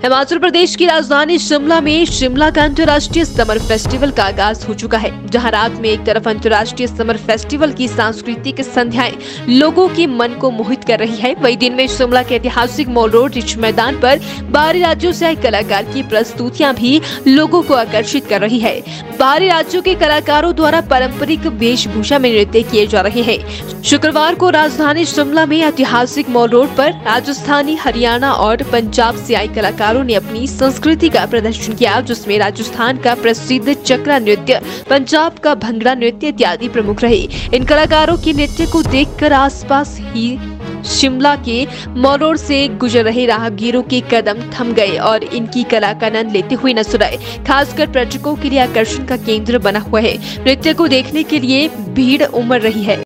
हिमाचल प्रदेश की राजधानी शिमला में शिमला का अंतर्राष्ट्रीय समर फेस्टिवल का आगाज हो चुका है, जहां रात में एक तरफ अंतर्राष्ट्रीय समर फेस्टिवल की सांस्कृतिक संध्याएं लोगों के मन को मोहित कर रही है, वहीं दिन में शिमला के ऐतिहासिक मॉल रोड रिच मैदान पर बाहरी राज्यों से आए कलाकार की प्रस्तुतियां भी लोगों को आकर्षित कर रही है। बाहरी राज्यों के कलाकारों द्वारा पारंपरिक वेशभूषा में नृत्य किए जा रहे हैं। शुक्रवार को राजधानी शिमला में ऐतिहासिक मॉल रोड पर राजस्थानी, हरियाणा और पंजाब से आए कलाकारों ने अपनी संस्कृति का प्रदर्शन किया, जिसमें राजस्थान का प्रसिद्ध चक्रा नृत्य, पंजाब का भंगड़ा नृत्य इत्यादि प्रमुख रहे। इन कलाकारों के नृत्य को देखकर आसपास ही शिमला के मॉल रोड से गुजर रहे राहगीरों के कदम थम गए और इनकी कला का आनंद लेते हुए नजर आए। खासकर पर्यटकों के लिए आकर्षण का केंद्र बना हुआ है। नृत्य को देखने के लिए भीड़ उमड़ रही है।